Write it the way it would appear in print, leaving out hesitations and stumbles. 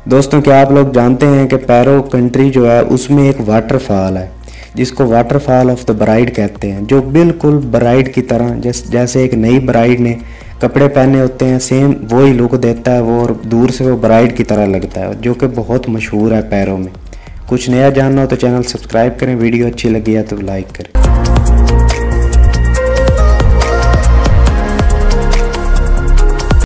दोस्तों क्या आप लोग जानते हैं कि पैरो कंट्री जो है उसमें एक वाटरफॉल है जिसको वाटरफॉल ऑफ द ब्राइड कहते हैं, जो बिल्कुल ब्राइड की तरह जैसे एक नई ब्राइड ने कपड़े पहने होते हैं सेम वही लुक देता है वो, और दूर से वो ब्राइड की तरह लगता है, जो कि बहुत मशहूर है पैरों में। कुछ नया जानना हो तो चैनल सब्सक्राइब करें, वीडियो अच्छी लगी है तो लाइक करें।